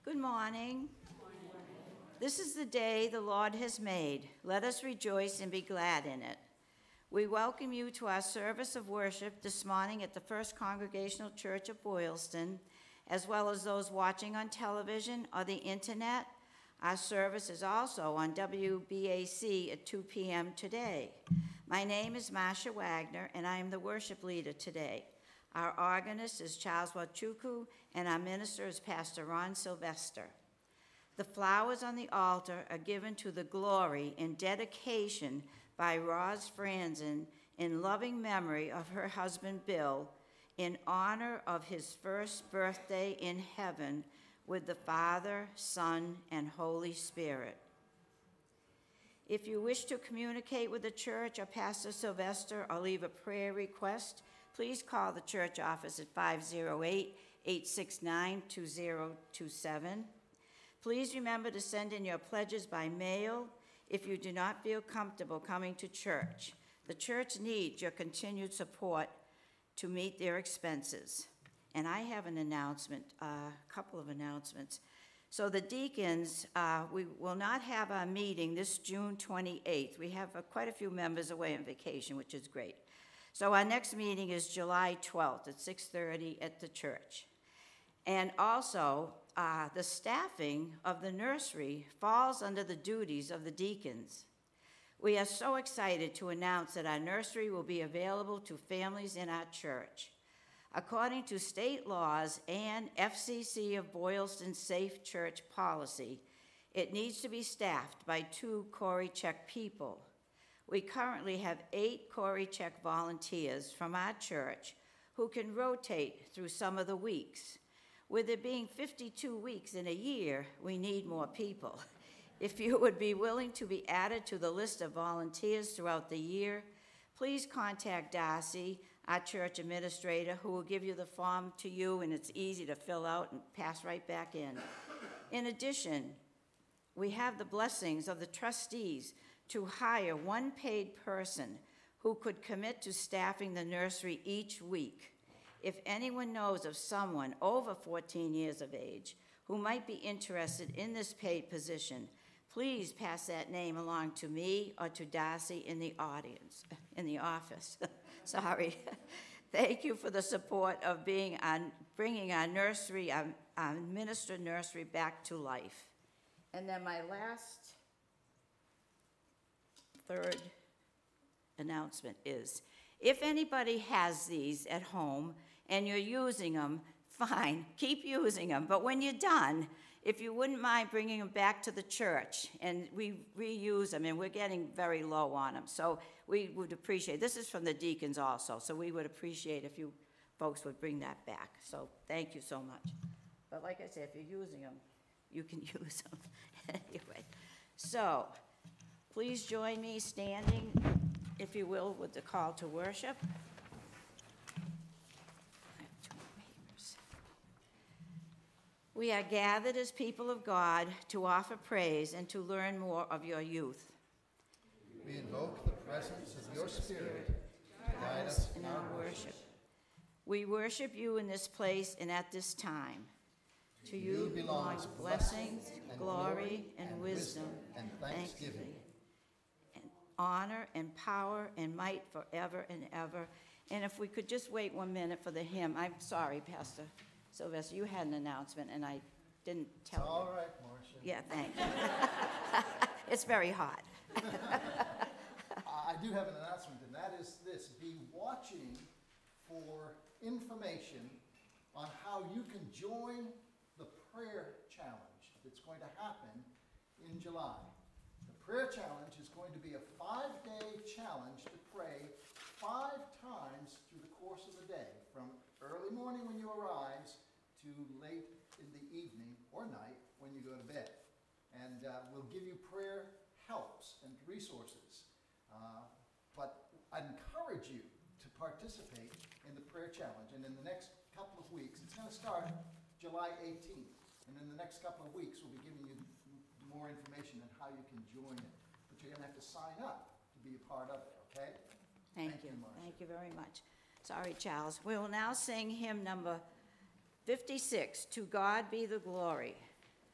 Good morning. This is the day the Lord has made. Let us rejoice and be glad in it. We welcome you to our service of worship this morning at the First Congregational Church of Boylston, as well as those watching on television or the internet. Our service is also on WBAC at 2 p.m. today. My name is Marcia Wagner, and I am the worship leader today. Our organist is Charles Wachuku, and our minister is Pastor Ron Sylvester. The flowers on the altar are given to the glory and dedication by Roz Franzen in loving memory of her husband Bill, in honor of his first birthday in heaven with the Father, Son, and Holy Spirit. If you wish to communicate with the church or Pastor Sylvester or leave a prayer request, please call the church office at 508-869-2027. Please remember to send in your pledges by mail if you do not feel comfortable coming to church. The church needs your continued support to meet their expenses. And I have an announcement, a couple of announcements. So the deacons, we will not have our meeting this June 28th. We have quite a few members away on vacation, which is great. So our next meeting is July 12th at 6:30 at the church. And also, the staffing of the nursery falls under the duties of the deacons. We are so excited to announce that our nursery will be available to families in our church. According to state laws and FCC of Boylston Safe Church policy, it needs to be staffed by 2 Corey Check people. We currently have 8 Corey Check volunteers from our church who can rotate through some of the weeks. With there being 52 weeks in a year, we need more people. If you would be willing to be added to the list of volunteers throughout the year, please contact Darcy, our church administrator, who will give you the form to you, and it's easy to fill out and pass right back in. In addition, we have the blessings of the trustees to hire 1 paid person who could commit to staffing the nursery each week. If anyone knows of someone over 14 years of age who might be interested in this paid position, please pass that name along to me or to Darcy in the office. Sorry. Thank you for the support of bringing our nursery, our minister nursery back to life. And then my last, third announcement is, if anybody has these at home and you're using them, fine, keep using them. But when you're done, if you wouldn't mind bringing them back to the church, and we reuse them, and we're getting very low on them. So we would appreciate, this is from the deacons also, so we would appreciate if you folks would bring that back. So thank you so much. But like I said, if you're using them, you can use them. Anyway, so please join me standing, if you will, with the call to worship. We are gathered as people of God to offer praise and to learn more of your youth. We invoke the presence of your Spirit to guide us in our worship. We worship you in this place and at this time. To you belongs blessings, glory, and wisdom, and thanksgiving, and honor and power and might forever and ever. And if we could just wait 1 minute for the hymn. I'm sorry, Pastor Sylvester, you had an announcement, and I didn't tell you. It's all right, Marcia. Yeah, thank you. It's very hot. I do have an announcement, and that is this. Be watching for information on how you can join the prayer challenge that's going to happen in July. The prayer challenge is going to be a 5-day challenge to pray 5 times through the course of the day, from early morning when you arise to late in the evening or night when you go to bed. And we'll give you prayer helps and resources. But I encourage you to participate in the prayer challenge. And in the next couple of weeks, it's going to start July 18th. And in the next couple of weeks, we'll be giving you more information on how you can join it. But you're going to have to sign up to be a part of it, okay? Thank you. Thank you very much. Sorry, Charles. We will now sing hymn number 56, To God Be the Glory.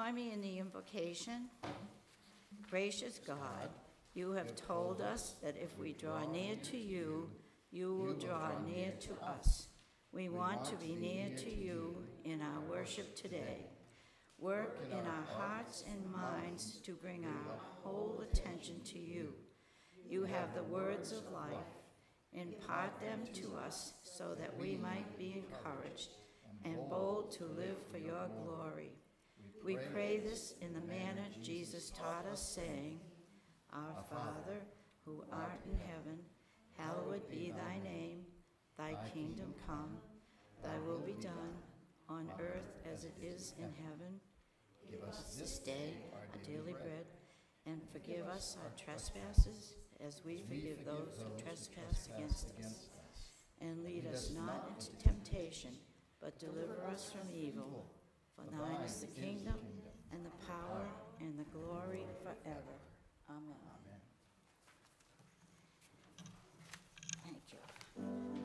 join me in the invocation? Gracious God, you have told us that if we draw near to you, you will draw near to us. We want to be near to you in our worship today. Work in our hearts and minds to bring our whole attention to you. You have the words of life. Impart them to us so that we might be encouraged and bold to live for your glory. We pray this in the manner Jesus taught us, saying, Our Father, who art in heaven, hallowed be thy name. Thy kingdom come, thy will be done, on earth as it is in heaven. Give us this day our daily bread, and forgive us our trespasses, as we forgive those who trespass against us. And lead us not into temptation, but deliver us from evil. For thine is the kingdom, and the power, and the glory forever. Amen. Thank you.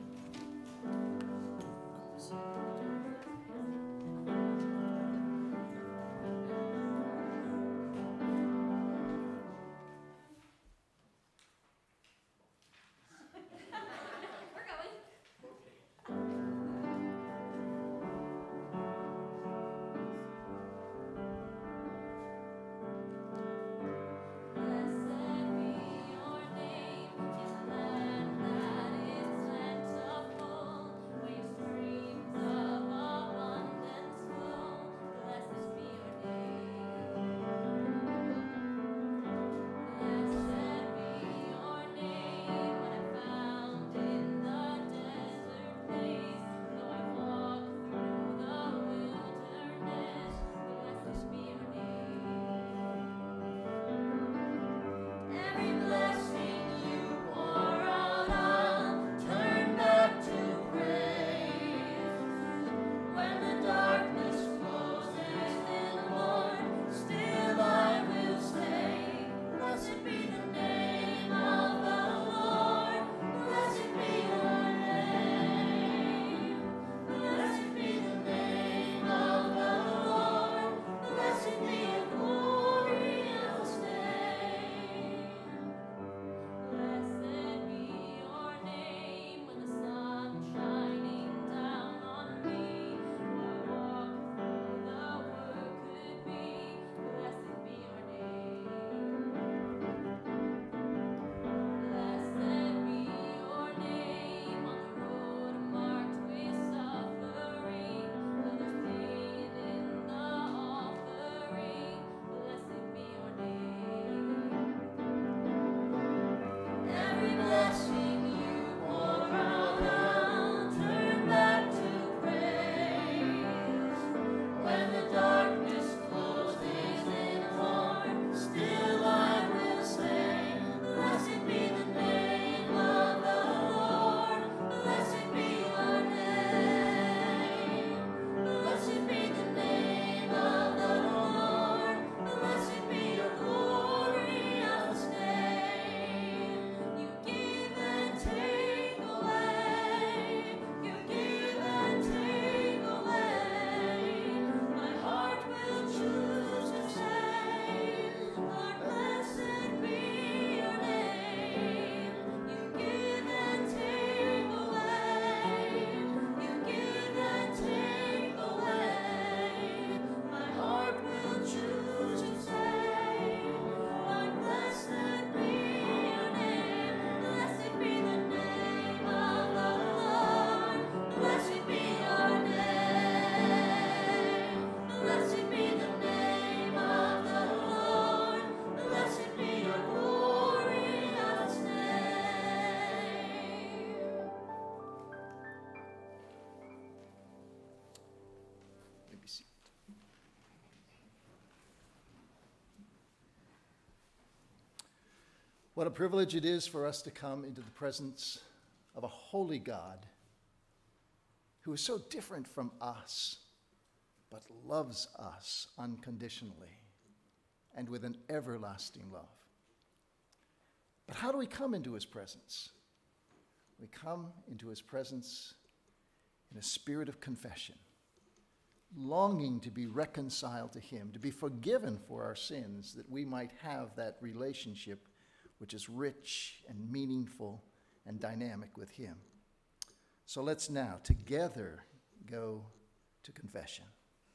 What a privilege it is for us to come into the presence of a holy God who is so different from us, but loves us unconditionally and with an everlasting love. But how do we come into his presence? We come into his presence in a spirit of confession, longing to be reconciled to him, to be forgiven for our sins, that we might have that relationship which is rich and meaningful and dynamic with him. So let's now together go to confession.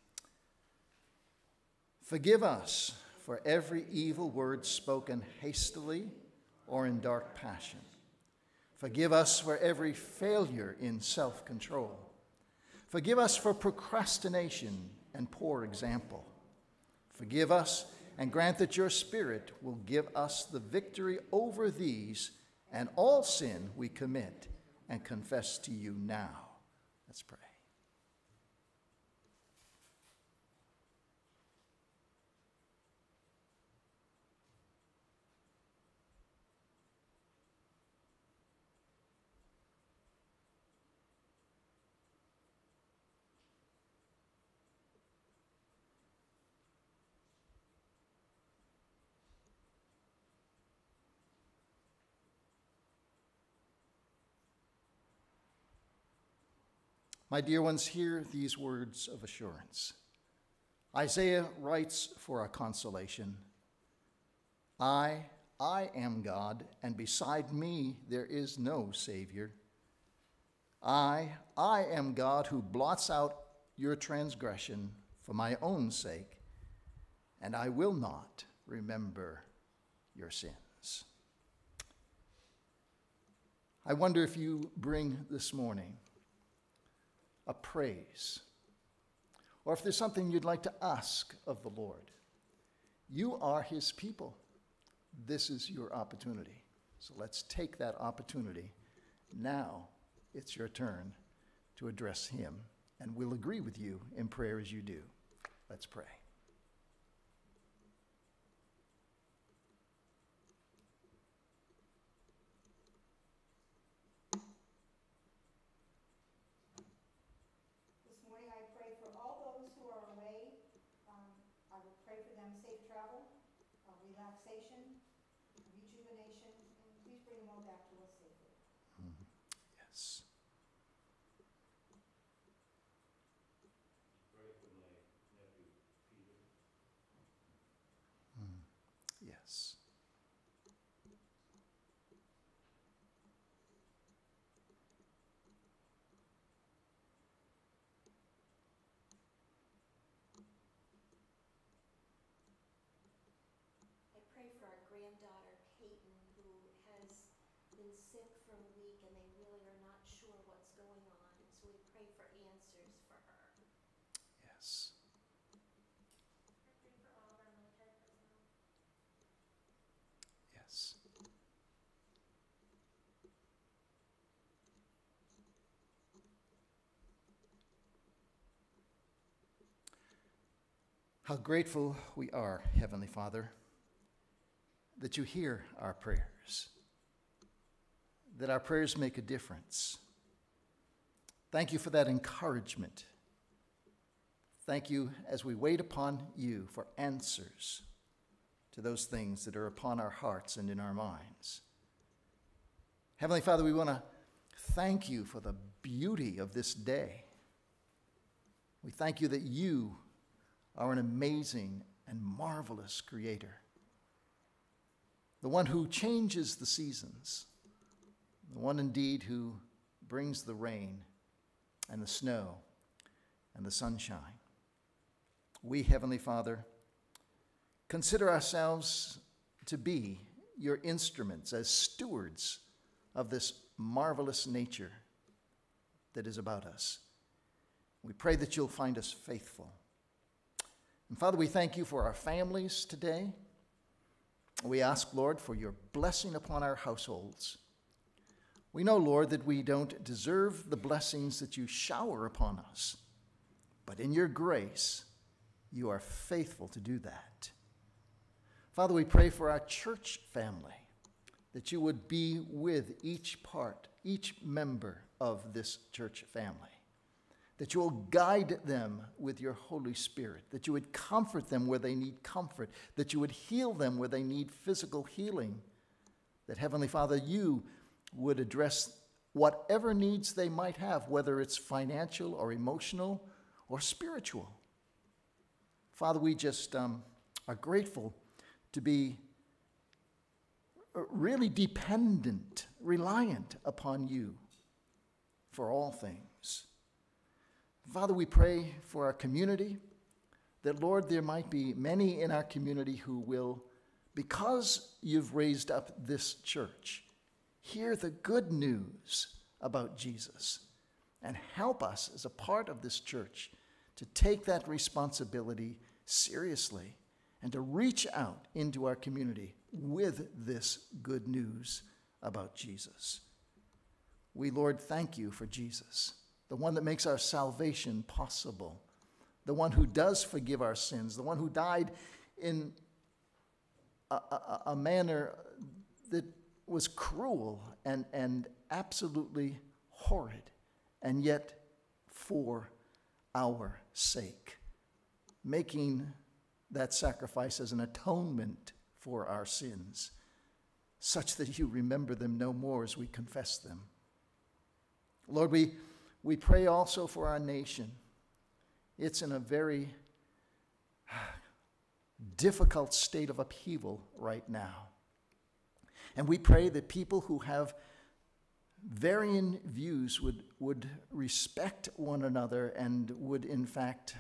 Forgive us for every evil word spoken hastily or in dark passion. Forgive us for every failure in self-control. Forgive us for procrastination and poor example. Forgive us and grant that your Spirit will give us the victory over these and all sin we commit and confess to you now. Let's pray. My dear ones, hear these words of assurance. Isaiah writes for our consolation, I am God, and beside me there is no Savior. I am God who blots out your transgression for my own sake, and I will not remember your sins. I wonder if you bring this morning a praise, or if there's something you'd like to ask of the Lord. You are his people. This is your opportunity. So let's take that opportunity. Now it's your turn to address him, and we'll agree with you in prayer as you do. Let's pray. Relaxation, rejuvenation, and please bring them all back to us safely. Yes. Pray for my nephew, Peter. Yes. Pray for our granddaughter, Peyton, who has been sick for a week and they really are not sure what's going on. So we pray for answers for her. Yes. I pray for all of our military personnel. Yes. How grateful we are, Heavenly Father, that you hear our prayers, that our prayers make a difference. Thank you for that encouragement. Thank you as we wait upon you for answers to those things that are upon our hearts and in our minds. Heavenly Father, we want to thank you for the beauty of this day. We thank you that you are an amazing and marvelous creator, the one who changes the seasons, the one indeed who brings the rain and the snow and the sunshine. We, Heavenly Father, consider ourselves to be your instruments as stewards of this marvelous nature that is about us. We pray that you'll find us faithful. And Father, we thank you for our families today. We ask, Lord, for your blessing upon our households. We know, Lord, that we don't deserve the blessings that you shower upon us, but in your grace, you are faithful to do that. Father, we pray for our church family, that you would be with each part, each member of this church family, that you will guide them with your Holy Spirit, that you would comfort them where they need comfort, that you would heal them where they need physical healing, that, Heavenly Father, you would address whatever needs they might have, whether it's financial or emotional or spiritual. Father, we just are grateful to be really dependent, reliant upon you for all things. Father, we pray for our community, that, Lord, there might be many in our community who will, because you've raised up this church, hear the good news about Jesus and help us as a part of this church to take that responsibility seriously and to reach out into our community with this good news about Jesus. We, Lord, thank you for Jesus, the one that makes our salvation possible, the one who does forgive our sins, the one who died in a manner that was cruel and absolutely horrid, and yet for our sake, making that sacrifice as an atonement for our sins, such that you remember them no more as we confess them. Lord, we pray also for our nation. It's in a very difficult state of upheaval right now. And we pray that people who have varying views would respect one another and would, in fact,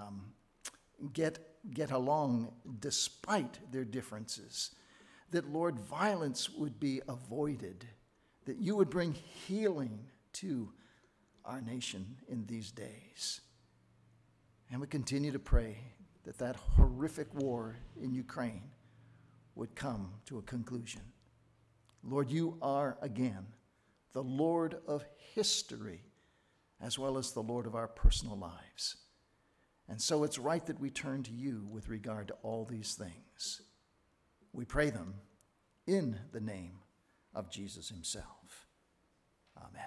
get along despite their differences. That, Lord, violence would be avoided, that you would bring healing to our nation in these days. And we continue to pray that that horrific war in Ukraine would come to a conclusion. Lord, you are again the Lord of history as well as the Lord of our personal lives. And so it's right that we turn to you with regard to all these things. We pray them in the name of Jesus himself. Amen.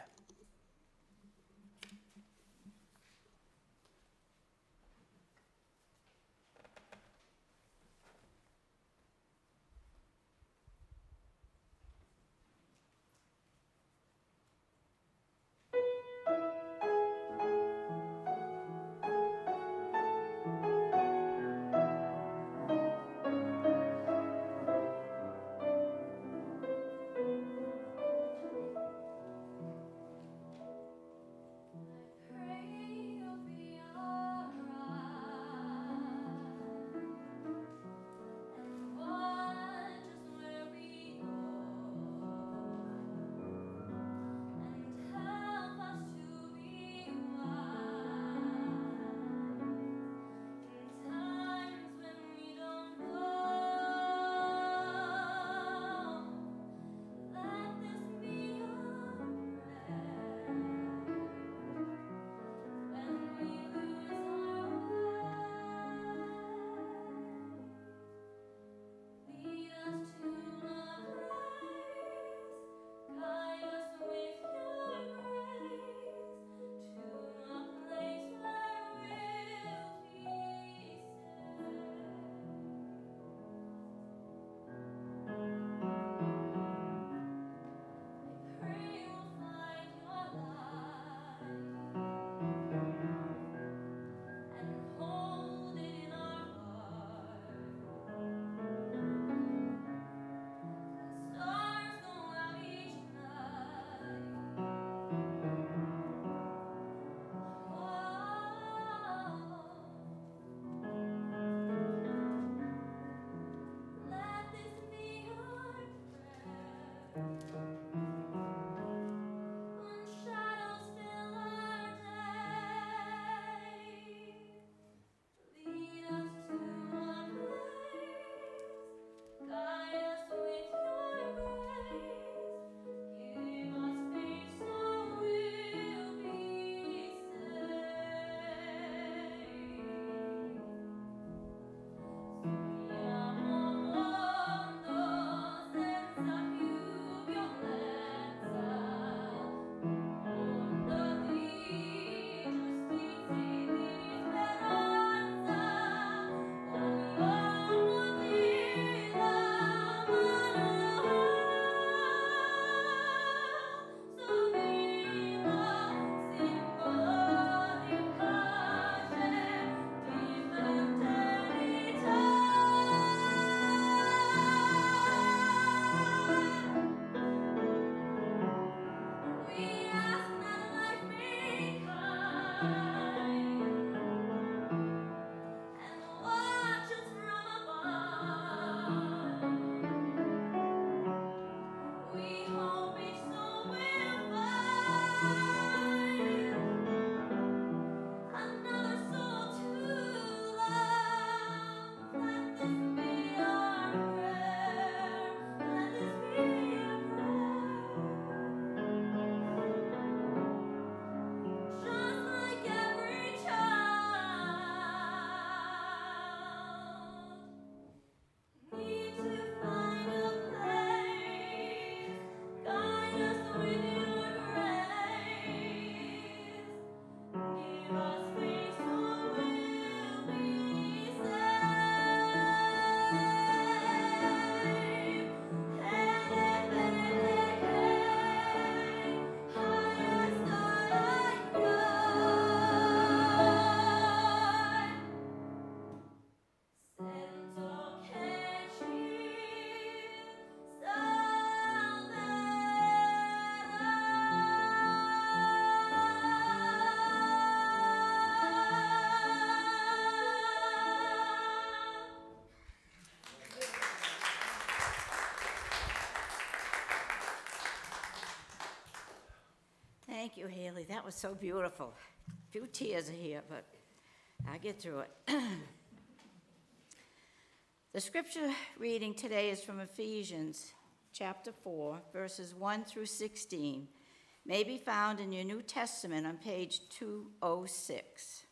was so beautiful. A few tears are here, but I'll get through it. The scripture reading today is from Ephesians chapter 4, verses 1 through 16. May be found in your New Testament on page 206.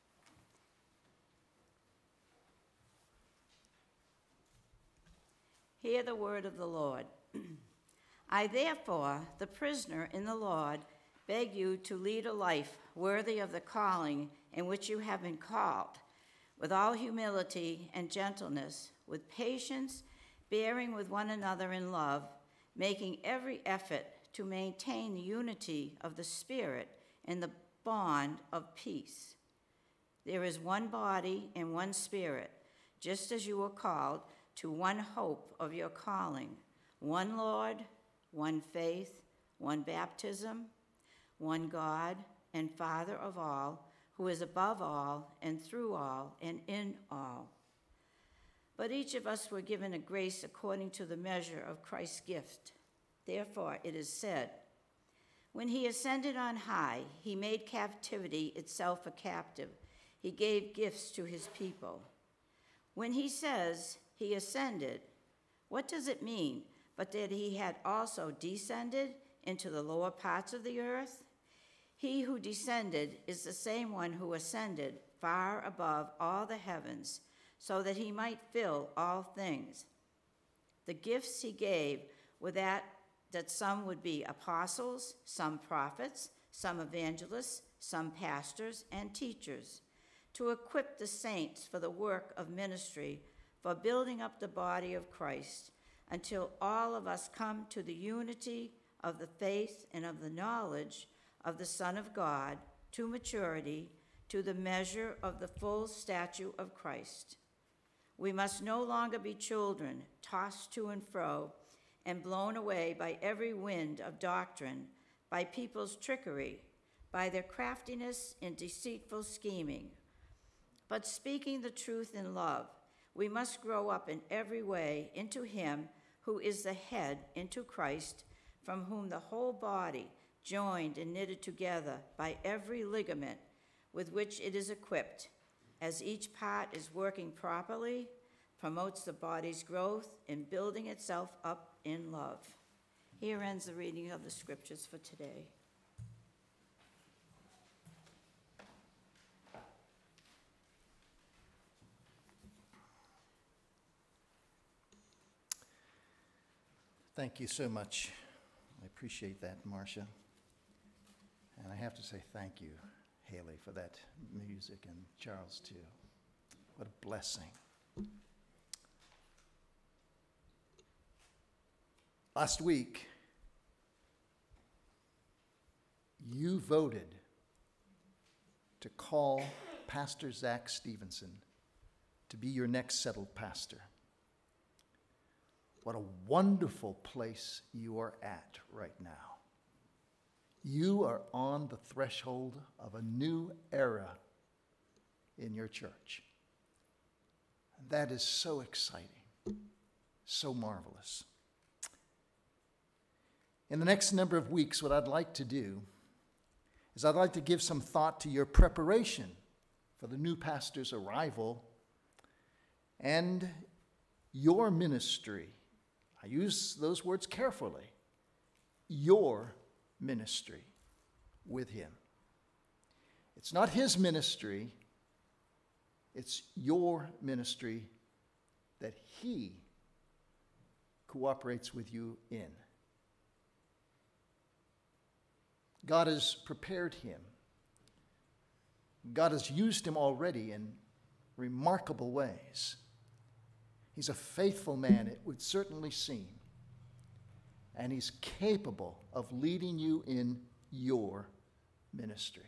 Hear the word of the Lord. I therefore, the prisoner in the Lord, beg you to lead a life worthy of the calling in which you have been called, with all humility and gentleness, with patience, bearing with one another in love, making every effort to maintain the unity of the Spirit in the bond of peace. There is one body and one Spirit, just as you were called to one hope of your calling, one Lord, one faith, one baptism, one God and Father of all, who is above all and through all and in all. But each of us were given a grace according to the measure of Christ's gift. Therefore it is said, when he ascended on high, he made captivity itself a captive. He gave gifts to his people. When he says he ascended, what does it mean but that he had also descended into the lower parts of the earth? He who descended is the same one who ascended far above all the heavens, so that he might fill all things. The gifts he gave were that some would be apostles, some prophets, some evangelists, some pastors and teachers, to equip the saints for the work of ministry, for building up the body of Christ, until all of us come to the unity of the faith and of the knowledge of the Son of God, to maturity, to the measure of the full stature of Christ. We must no longer be children, tossed to and fro, and blown away by every wind of doctrine, by people's trickery, by their craftiness and deceitful scheming. But speaking the truth in love, we must grow up in every way into him who is the head, into Christ, from whom the whole body, joined and knitted together by every ligament with which it is equipped, as each part is working properly, promotes the body's growth in building itself up in love. Here ends the reading of the scriptures for today. Thank you so much. I appreciate that, Marcia. And I have to say thank you, Haley, for that music, and Charles, too. What a blessing. Last week, you voted to call Pastor Zach Stevenson to be your next settled pastor. What a wonderful place you are at right now. You are on the threshold of a new era in your church. And that is so exciting, so marvelous. In the next number of weeks, what I'd like to do is I'd like to give some thought to your preparation for the new pastor's arrival and your ministry. I use those words carefully. Your ministry with him. It's not his ministry, it's your ministry that he cooperates with you in. God has prepared him. God has used him already in remarkable ways. He's a faithful man, it would certainly seem. And he's capable of leading you in your ministry.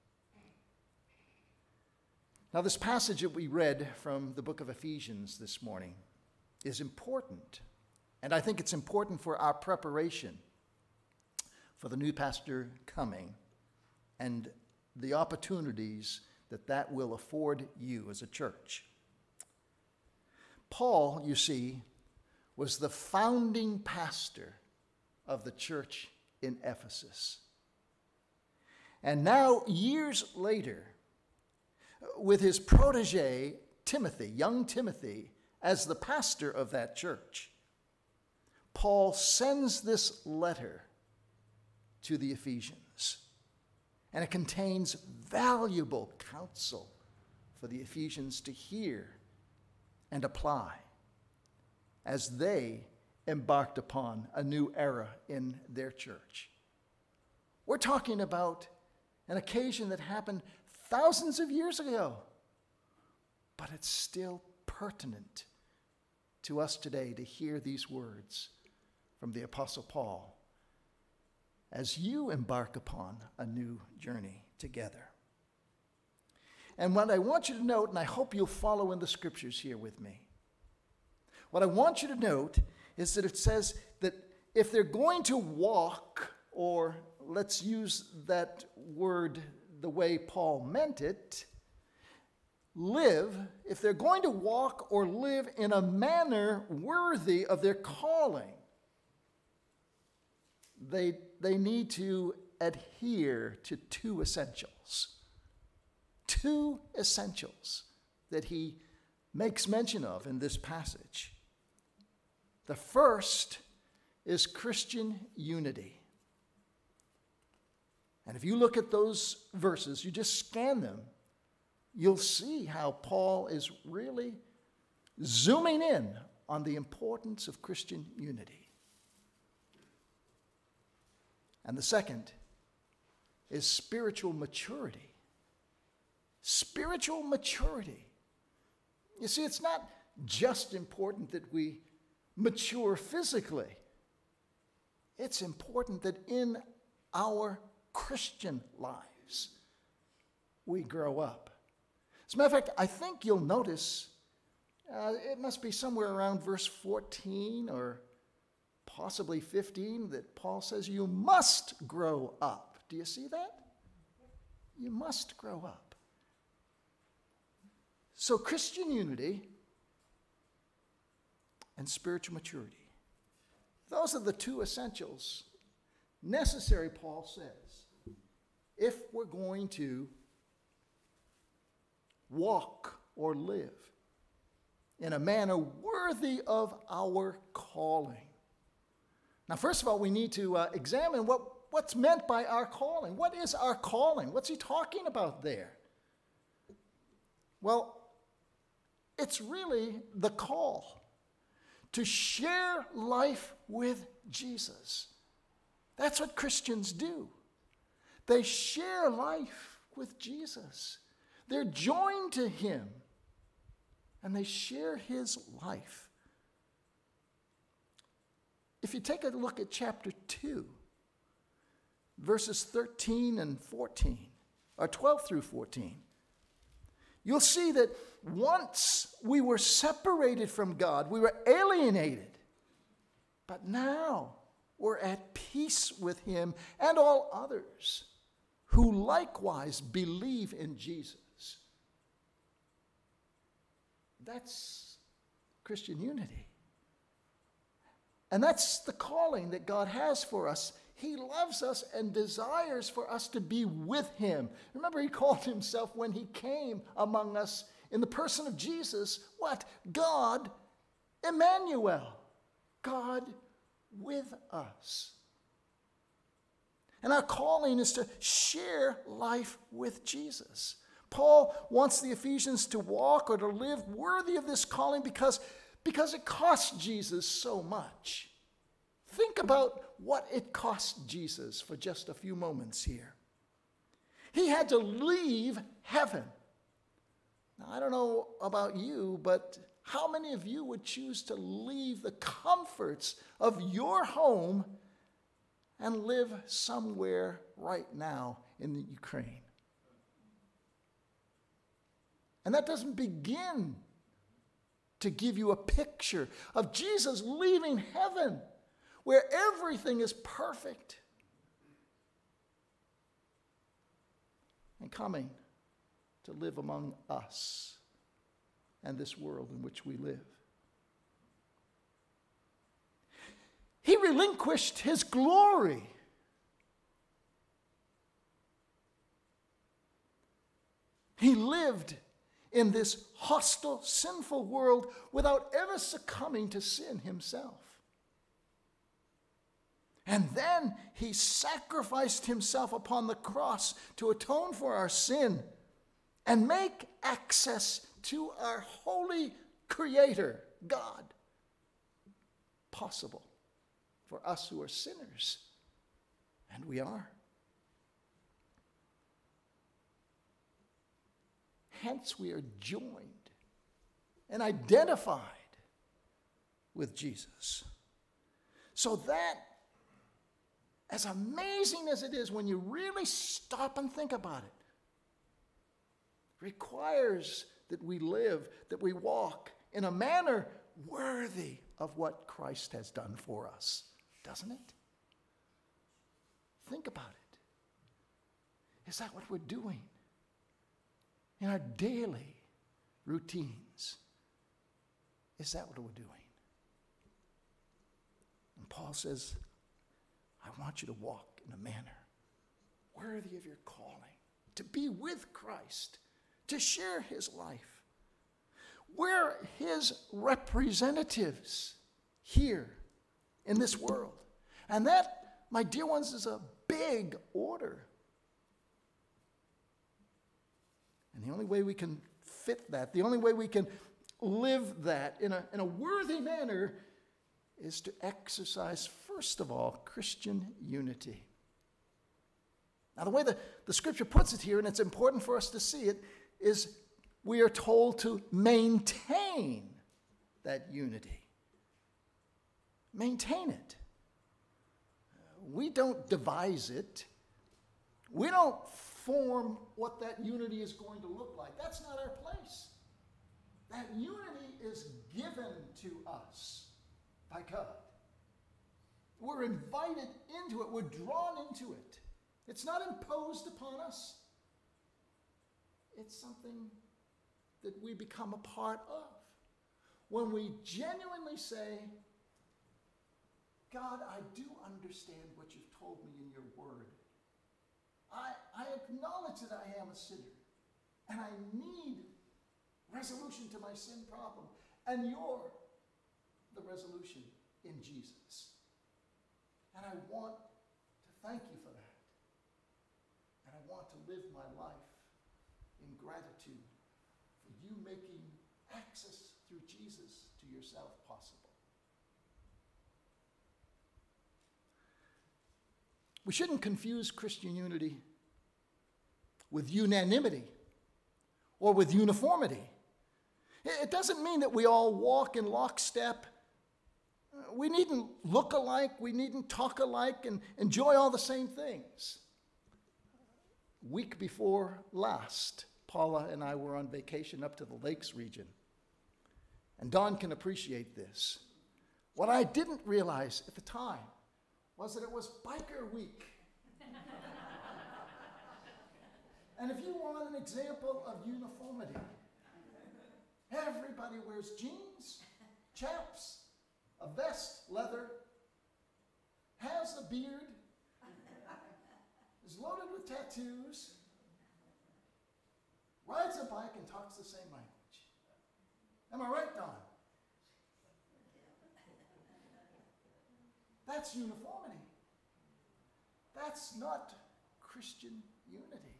Now, this passage that we read from the book of Ephesians this morning is important. And I think it's important for our preparation for the new pastor coming and the opportunities that will afford you as a church. Paul, you see, was the founding pastor of the church in Ephesus. And now, years later, with his protege, Timothy, young Timothy, as the pastor of that church, Paul sends this letter to the Ephesians. And it contains valuable counsel for the Ephesians to hear and apply as they embarked upon a new era in their church. We're talking about an occasion that happened thousands of years ago, but it's still pertinent to us today to hear these words from the Apostle Paul as you embark upon a new journey together. And what I want you to note, and I hope you'll follow in the scriptures here with me, what I want you to note is that it says that if they're going to walk, or let's use that word the way Paul meant it, live, if they're going to walk or live in a manner worthy of their calling, they need to adhere to two essentials. Two essentials that he makes mention of in this passage. The first is Christian unity. And if you look at those verses, you just scan them, you'll see how Paul is really zooming in on the importance of Christian unity. And the second is spiritual maturity. Spiritual maturity. You see, it's not just important that we mature physically. It's important that in our Christian lives, we grow up. As a matter of fact, I think you'll notice, it must be somewhere around verse 14 or possibly 15 that Paul says you must grow up. Do you see that? You must grow up. So Christian unity and spiritual maturity. Those are the two essentials necessary, Paul says, if we're going to walk or live in a manner worthy of our calling. Now, first of all, we need to examine what's meant by our calling. What is our calling? What's he talking about there? Well, it's really the call to share life with Jesus. That's what Christians do. They share life with Jesus. They're joined to him, and they share his life. If you take a look at chapter 2, verses 13 and 14, or 12 through 14, you'll see that once we were separated from God, we were alienated, but now we're at peace with him and all others who likewise believe in Jesus. That's Christian unity. And that's the calling that God has for us. He loves us and desires for us to be with him. Remember, he called himself when he came among us in the person of Jesus, what? God Emmanuel. God with us. And our calling is to share life with Jesus. Paul wants the Ephesians to walk or to live worthy of this calling because it cost Jesus so much. Think about what it cost Jesus for just a few moments here. He had to leave heaven. Now, I don't know about you, but how many of you would choose to leave the comforts of your home and live somewhere right now in the Ukraine? And that doesn't begin to give you a picture of Jesus leaving heaven, where everything is perfect, and coming to live among us and this world in which we live. He relinquished his glory. He lived in this hostile, sinful world without ever succumbing to sin himself. And then he sacrificed himself upon the cross to atone for our sin and make access to our holy Creator, God, possible for us who are sinners. And we are. Hence, we are joined and identified with Jesus. So that, as amazing as it is when you really stop and think about it, requires that we live, that we walk in a manner worthy of what Christ has done for us, doesn't it? Think about it. Is that what we're doing in our daily routines? Is that what we're doing? And Paul says, I want you to walk in a manner worthy of your calling, to be with Christ, to share his life. We're his representatives here in this world. And that, my dear ones, is a big order. And the only way we can fit that, the only way we can live that in a worthy manner is to exercise, first of all, Christian unity. Now, the way the scripture puts it here, and it's important for us to see it, is we are told to maintain that unity. Maintain it. We don't devise it. We don't form what that unity is going to look like. That's not our place. That unity is given to us by God. We're invited into it. We're drawn into it. It's not imposed upon us. It's something that we become a part of. When we genuinely say, God, I do understand what you've told me in your word. I acknowledge that I am a sinner, and I need resolution to my sin problem. And you're the resolution in Jesus. And I want to thank you for that. And I want to live my life in gratitude for you making access through Jesus to yourself possible. We shouldn't confuse Christian unity with unanimity or with uniformity. It doesn't mean that we all walk in lockstep. We needn't look alike, we needn't talk alike and enjoy all the same things. Week before last, Paula and I were on vacation up to the Lakes region. And Don can appreciate this. What I didn't realize at the time was that it was Biker Week. And if you want an example of uniformity, everybody wears jeans, chaps, a vest, leather, has a beard, is loaded with tattoos, rides a bike, and talks the same language. Am I right, Don? That's uniformity. That's not Christian unity.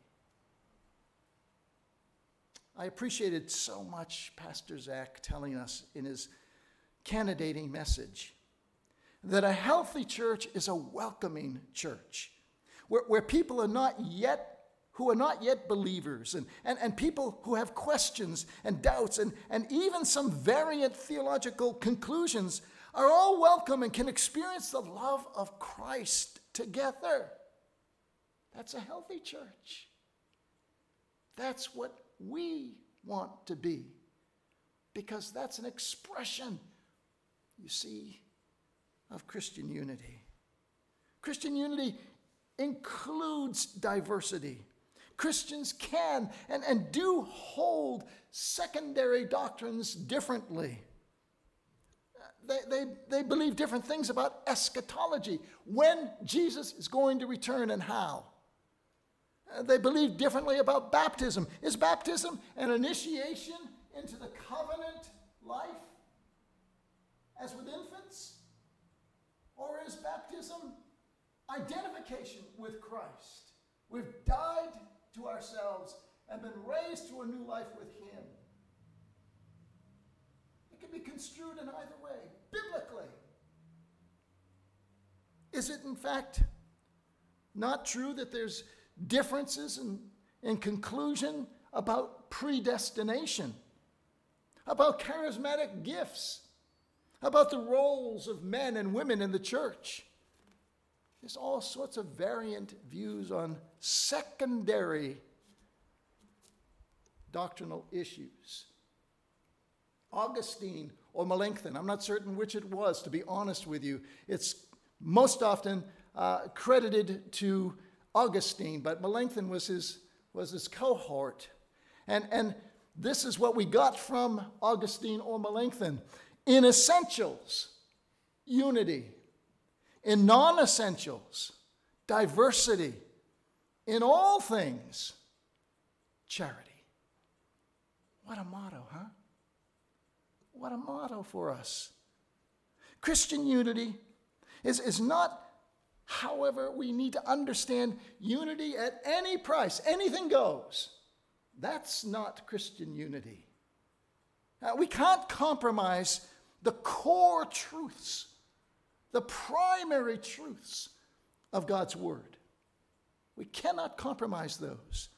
I appreciated so much Pastor Zach telling us in his candidating message that a healthy church is a welcoming church where people are not yet, who are not yet believers and people who have questions and doubts and even some variant theological conclusions are all welcome and can experience the love of Christ together. That's a healthy church. That's what we want to be, because that's an expression, you see, of Christian unity. Christian unity includes diversity. Christians can and do hold secondary doctrines differently. They believe different things about eschatology, when Jesus is going to return and how. They believe differently about baptism. Is baptism an initiation into the covenant life, as with infants? Or is baptism identification with Christ? We've died to ourselves and been raised to a new life with him. It can be construed in either way, biblically. Is it in fact not true that there's differences in conclusion about predestination, about charismatic gifts, about the roles of men and women in the church? There's all sorts of variant views on secondary doctrinal issues. Augustine or Melanchthon, I'm not certain which it was, to be honest with you. It's most often credited to Augustine, but Melanchthon was his cohort. And this is what we got from Augustine or Melanchthon. In essentials, unity. In non-essentials, diversity. In all things, charity. What a motto, huh? What a motto for us. Christian unity is not, however, we need to understand unity at any price. Anything goes. That's not Christian unity. We can't compromise the core truths, the primary truths of God's Word. We cannot compromise those.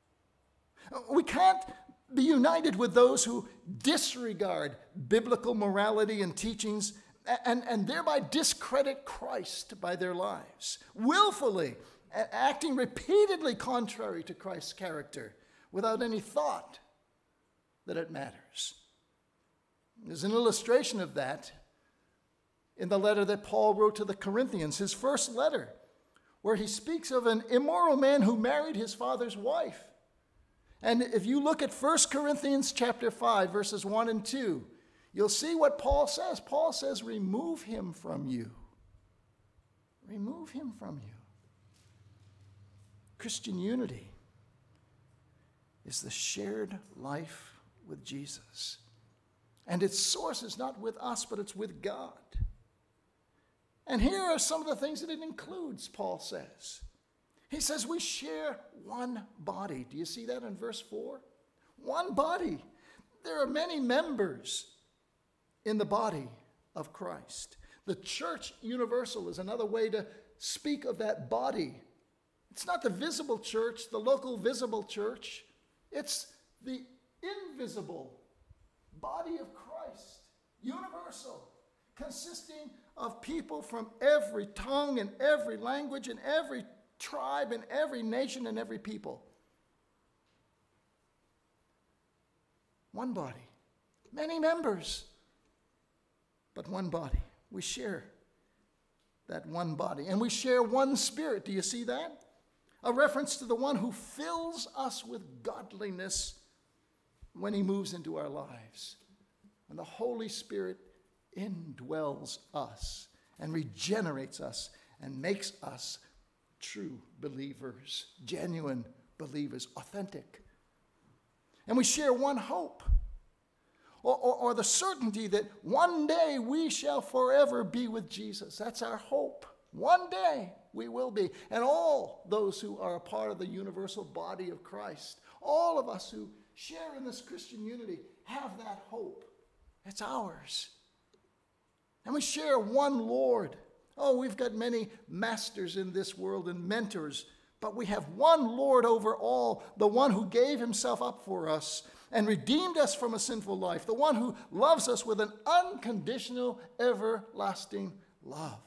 We can't be united with those who disregard biblical morality and teachings and thereby discredit Christ by their lives, willfully acting repeatedly contrary to Christ's character without any thought that it matters. There's an illustration of that in the letter that Paul wrote to the Corinthians, his first letter, where he speaks of an immoral man who married his father's wife. And if you look at 1 Corinthians chapter 5, verses 1 and 2, you'll see what Paul says. Paul says, remove him from you. Remove him from you. Christian unity is the shared life with Jesus. And its source is not with us, but it's with God. And here are some of the things that it includes, Paul says. He says we share one body. Do you see that in verse 4? One body. There are many members in the body of Christ. The church universal is another way to speak of that body. It's not the visible church, the local visible church. It's the invisible body of Christ, universal, consisting of people from every tongue and every language and every tribe and every nation and every people. One body, many members, but one body. We share that one body, and we share one spirit. Do you see that? A reference to the one who fills us with godliness when he moves into our lives. And the Holy Spirit indwells us and regenerates us and makes us true believers, genuine believers, authentic. And we share one hope, or the certainty that one day we shall forever be with Jesus. That's our hope. One day we will be. And all those who are a part of the universal body of Christ, all of us who share in this Christian unity, have that hope. It's ours. And we share one Lord. Oh, we've got many masters in this world and mentors, but we have one Lord over all, the one who gave himself up for us and redeemed us from a sinful life, the one who loves us with an unconditional, everlasting love.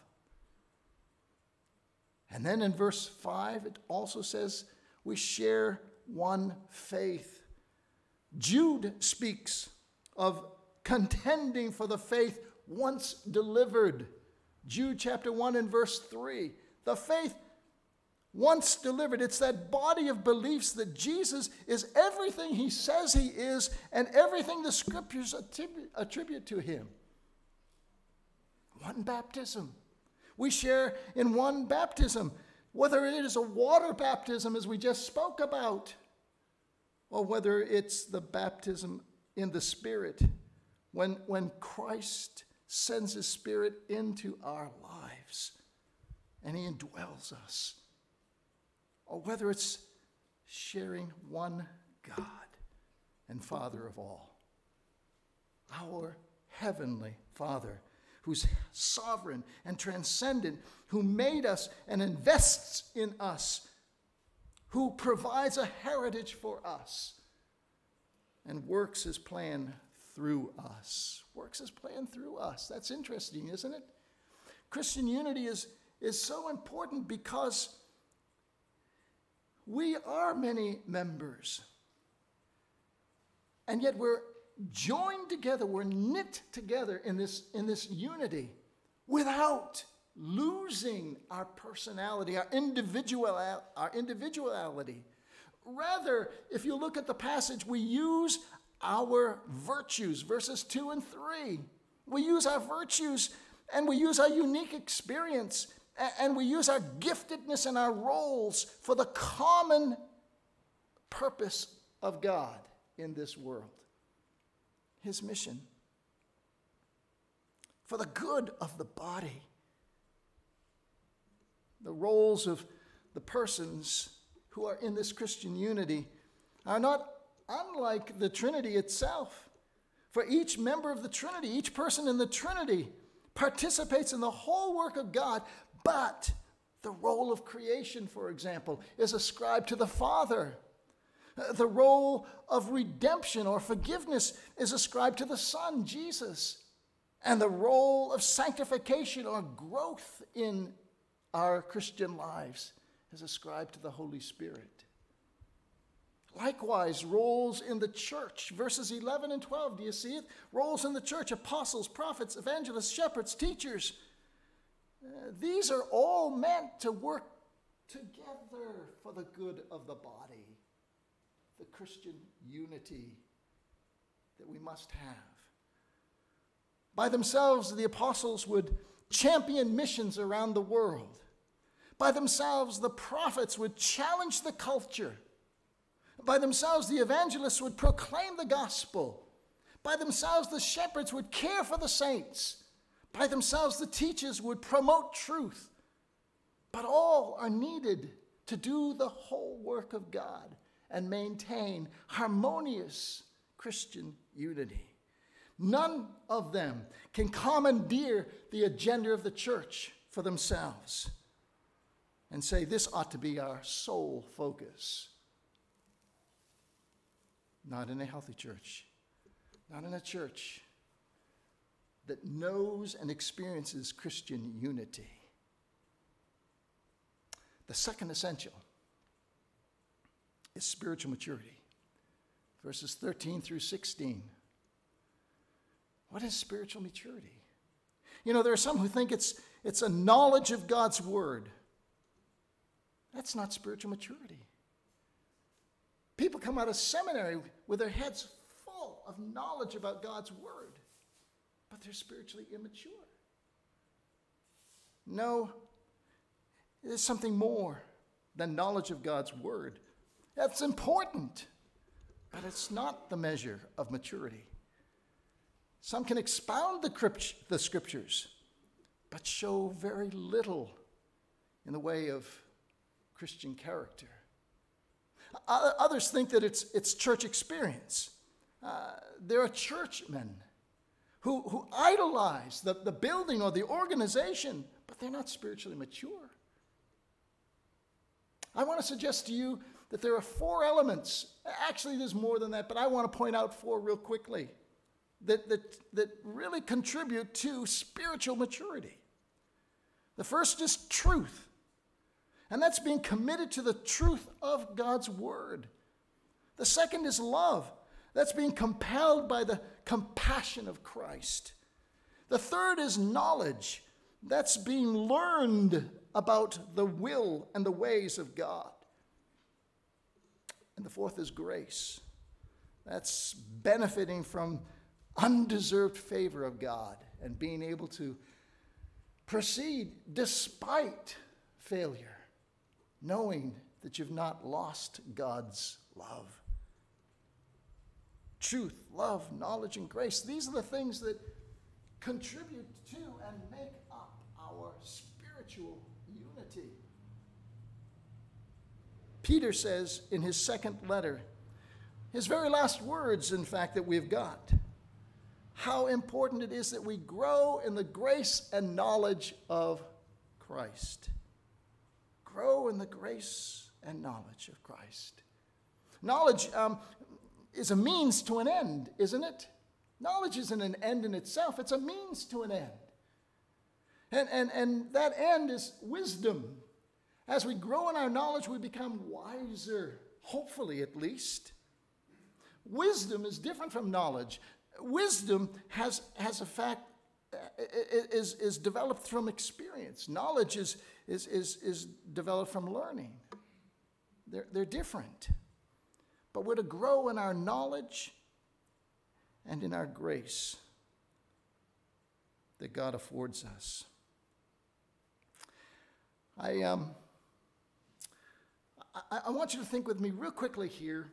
And then in verse 5, it also says we share one faith. Jude speaks of contending for the faith once delivered. Jude chapter 1 and verse 3. The faith once delivered. It's that body of beliefs that Jesus is everything he says he is and everything the scriptures attribute to him. One baptism. We share in one baptism. whether it is a water baptism, as we just spoke about, or whether it's the baptism in the Spirit, when Christ sends his Spirit into our lives and he indwells us, or whether it's sharing one God and Father of all, our Heavenly Father, who's sovereign and transcendent, who made us and invests in us, who provides a heritage for us and works his plan through us. Works his plan through us. That's interesting, isn't it? Christian unity is so important because we are many members. And yet we're joined together, we're knit together in this unity without losing our personality, our individuality. Rather, if you look at the passage, we use our virtues, verses 2 and 3. We use our virtues and we use our unique experience and we use our giftedness and our roles for the common purpose of God in this world. His mission. For the good of the body. The roles of the persons who are in this Christian unity are not unlike the Trinity itself. For each member of the Trinity, each person in the Trinity participates in the whole work of God, but the role of creation, for example, is ascribed to the Father. The role of redemption or forgiveness is ascribed to the Son, Jesus. And the role of sanctification or growth in our Christian lives is ascribed to the Holy Spirit. Likewise, roles in the church, verses 11 and 12, do you see it? Roles in the church, apostles, prophets, evangelists, shepherds, teachers. These are all meant to work together for the good of the body. The Christian unity that we must have. By themselves, the apostles would champion missions around the world. By themselves, the prophets would challenge the culture. By themselves, the evangelists would proclaim the gospel. By themselves, the shepherds would care for the saints. By themselves, the teachers would promote truth. But all are needed to do the whole work of God and maintain harmonious Christian unity. None of them can commandeer the agenda of the church for themselves and say this ought to be our sole focus. Not in a healthy church. Not in a church that knows and experiences Christian unity. The second essential is spiritual maturity. Verses 13 through 16. What is spiritual maturity? You know, there are some who think it's a knowledge of God's word. That's not spiritual maturity. People come out of seminary with their heads full of knowledge about God's word, but they're spiritually immature. No, there's something more than knowledge of God's word. That's important, but it's not the measure of maturity. Some can expound the scriptures, but show very little in the way of Christian character. Others think that it's church experience. There are churchmen who idolize the building or the organization, but they're not spiritually mature. I want to suggest to you that there are 4 elements. Actually, there's more than that, but I want to point out 4 real quickly that really contribute to spiritual maturity. The first is truth. And that's being committed to the truth of God's word. The second is love. That's being compelled by the compassion of Christ. The third is knowledge. That's being learned about the will and the ways of God. And the fourth is grace. That's benefiting from undeserved favor of God and being able to proceed despite failure knowing that you've not lost God's love. Truth, love, knowledge, and grace. These are the things that contribute to and make up our spiritual unity. Peter says in his second letter, his very last words, in fact, that we've got, how important it is that we grow in the grace and knowledge of Christ. Grow in the grace and knowledge of Christ. Knowledge is a means to an end, isn't it? Knowledge isn't an end in itself. It's a means to an end. And that end is wisdom. As we grow in our knowledge, we become wiser, hopefully at least. Wisdom is different from knowledge. Wisdom has a fact, is developed from experience. Knowledge is developed from learning. They're different. But we're to grow in our knowledge and in our grace that God affords us. I want you to think with me real quickly here.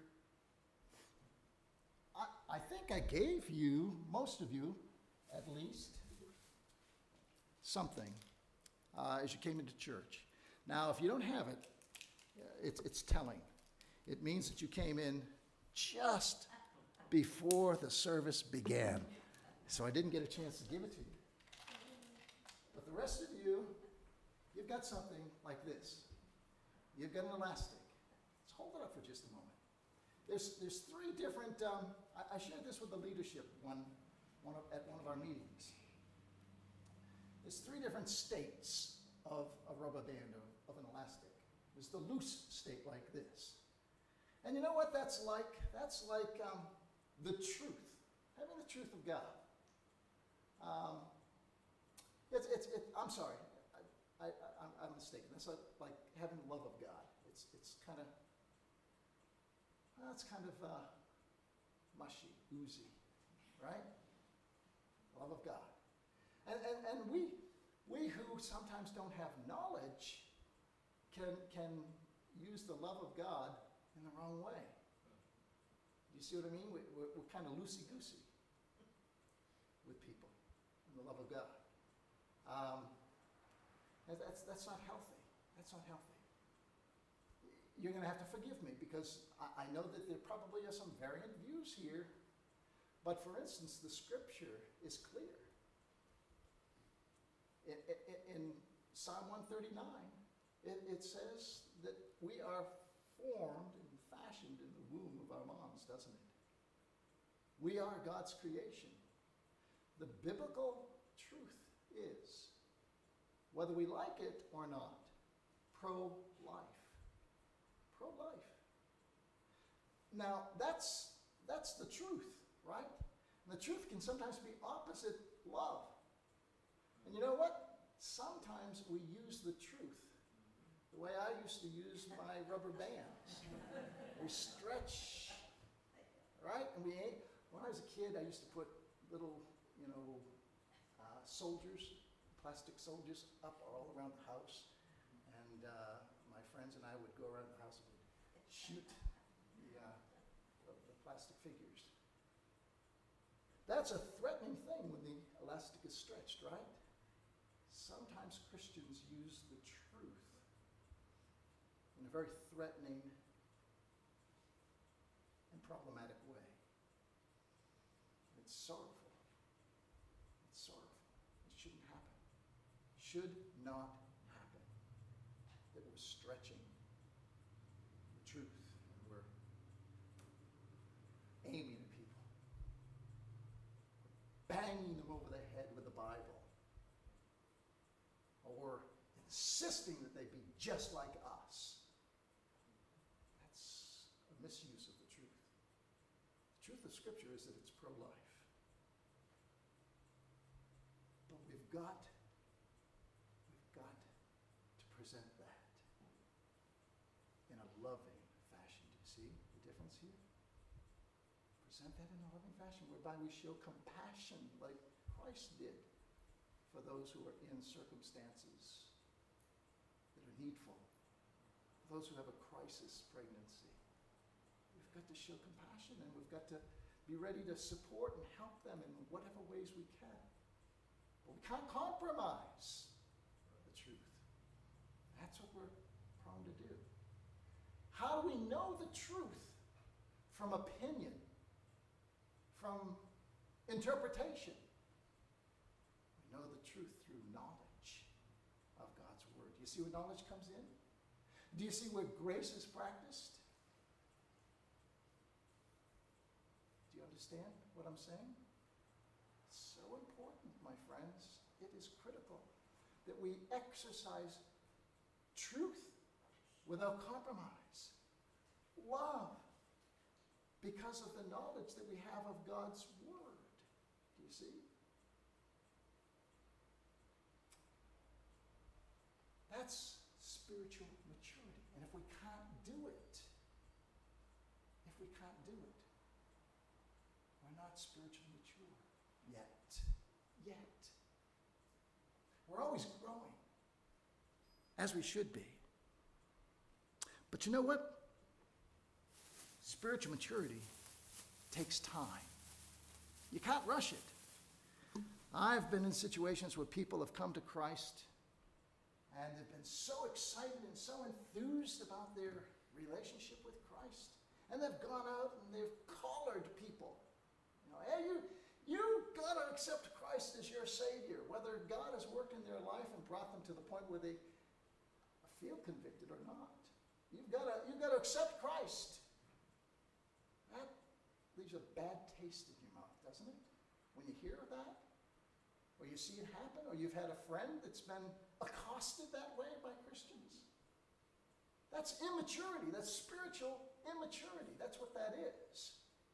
I think I gave you, most of you at least, something as you came into church. Now, if you don't have it, it's telling. It means that you came in just before the service began. So I didn't get a chance to give it to you. But the rest of you, you've got something like this. You've got an elastic. Let's hold it up for just a moment. There's three different, I shared this with the leadership at one of our meetings. There's three different states of a rubber band, of an elastic. There's the loose state like this. And you know what that's like? That's like the truth, having the truth of God. I'm sorry, I'm mistaken. That's like having the love of God. It's kind of mushy, oozy, right? Love of God. And we who sometimes don't have knowledge can use the love of God in the wrong way. Do you see what I mean? We're kind of loosey-goosey with people in the love of God. That's not healthy. That's not healthy. You're going to have to forgive me because I know that there probably are some variant views here. But for instance, the scripture is clear. In Psalm 139, it says that we are formed and fashioned in the womb of our moms, doesn't it? We are God's creation. The biblical truth is, whether we like it or not, pro-life. Pro-life. Now, that's the truth, right? And the truth can sometimes be opposite love. And you know what? Sometimes we use the truth the way I used to use my rubber bands. We stretch, right? And when I was a kid, I used to put little, soldiers, plastic soldiers up all around the house. And my friends and I would go around the house and we'd shoot the plastic figures. That's a threatening thing when the elastic is stretched, right? Sometimes Christians use the truth in a very threatening and problematic way. It's sorrowful. It's sorrowful. It shouldn't happen. Should not happen. That we're stretching the truth and we're aiming at people. Banging them over the head with the Bible. Or insisting that they be just like us. That's a misuse of the truth. The truth of Scripture is that it's pro-life. But we've got to present that in a loving fashion. Do you see the difference here? Present that in a loving fashion whereby we show compassion like Christ did for those who are in circumstances that are needful, those who have a crisis pregnancy. We've got to show compassion, and we've got to be ready to support and help them in whatever ways we can. But we can't compromise the truth. That's what we're prone to do. How do we know the truth from opinion, from interpretation? We know the truth through knowledge of God's word. Do you see where knowledge comes in? Do you see where grace is practiced? Do you understand what I'm saying? It's so important, my friends. It is critical that we exercise truth without compromise. Love, because of the knowledge that we have of God's word. Do you see? That's spiritual maturity. And if we can't do it, we're not spiritually mature yet. We're always growing, as we should be. But you know what? Spiritual maturity takes time. You can't rush it. I've been in situations where people have come to Christ and they've been so excited and so enthused about their relationship with Christ. And they've gone out and they've collared people. You know, hey, you got to accept Christ as your Savior, whether God has worked in their life and brought them to the point where they feel convicted or not. You've got to accept Christ. That leaves a bad taste in your mouth, doesn't it? When you hear that, or you see it happen, or you've had a friend that's been accosted that way by Christians. That's immaturity. That's spiritual immaturity. That's what that is.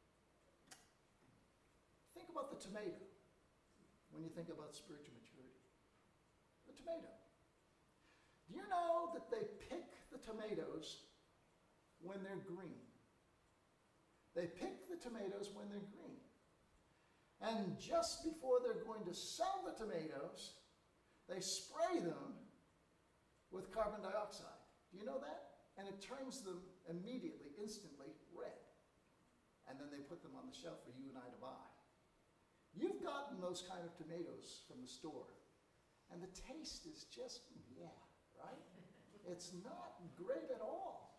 Think about the tomato when you think about spiritual maturity. The tomato. Do you know that they pick the tomatoes when they're green? They pick the tomatoes when they're green. And just before they're going to sell the tomatoes, they spray them with carbon dioxide. Do you know that? And it turns them immediately, instantly red. And then they put them on the shelf for you and I to buy. You've gotten those kind of tomatoes from the store, and the taste is just, right? It's not great at all.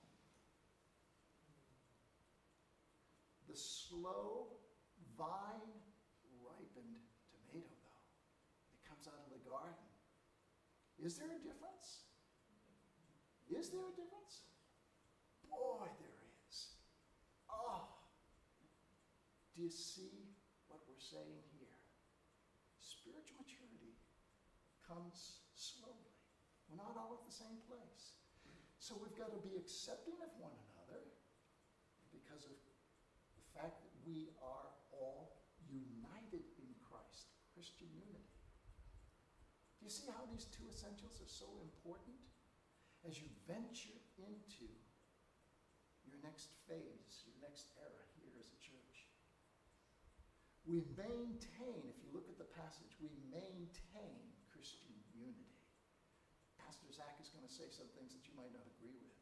The slow, vine-ripened tomato, though, it comes out of the garden. Is there a difference? Is there a difference? Boy, there is. Oh, do you see what we're saying here? Spiritual maturity comes slowly. We're not all at the same place. So we've got to be accepting of one another because of the fact that we are all united in Christ, Christian unity. Do you see how these two essentials are so important as you venture into your next phase, your next era here as a church? We maintain, if you look at the passage, we maintain Christian unity. Pastor Zach is going to say some things that you might not agree with.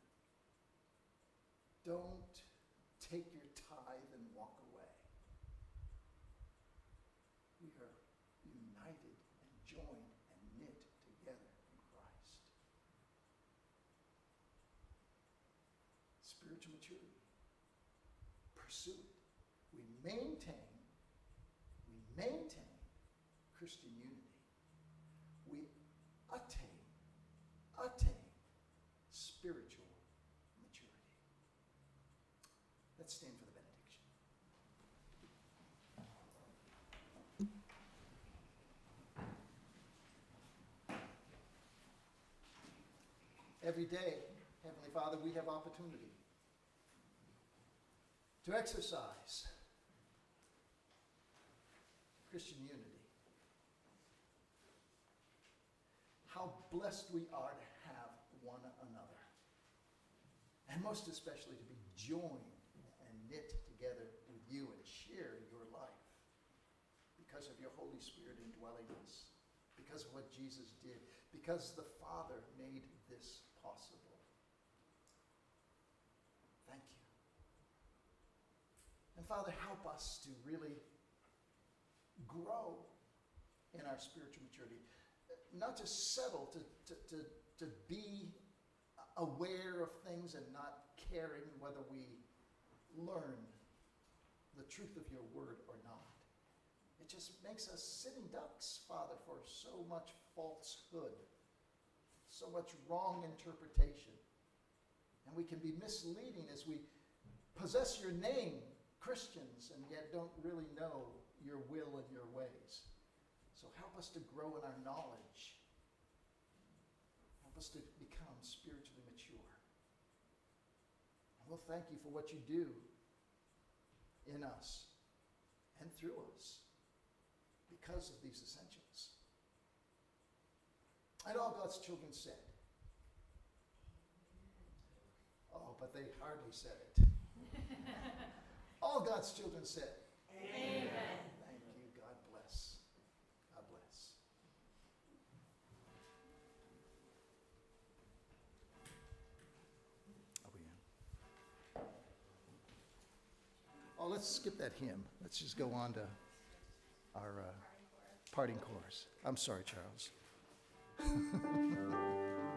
Don't take your tithe and walk away. We are united and joined and knit together in Christ. Spiritual maturity. Pursue it. We maintain Christian unity. We attain spiritual maturity. Let's stand for the benediction. Every day, Heavenly Father, we have opportunity to exercise Christian unity. How blessed we are to have one another. And most especially to be joined and knit together with you and share your life because of your Holy Spirit indwelling us, because of what Jesus did, because the Father made this possible. And Father, help us to really grow in our spiritual maturity. Not just settle to be aware of things and not caring whether we learn the truth of your word or not. It just makes us sitting ducks, Father, for so much falsehood, so much wrong interpretation. And we can be misleading as we possess your name, Christians, and yet don't really know your will and your ways. So help us to grow in our knowledge. Help us to become spiritually mature. And we'll thank you for what you do in us and through us because of these essentials. And all God's children said. Oh, but they hardly said it. All God's children said. Amen. Thank you. God bless. God bless. Are we in? Oh, let's skip that hymn. Let's just go on to our parting chorus. I'm sorry, Charles.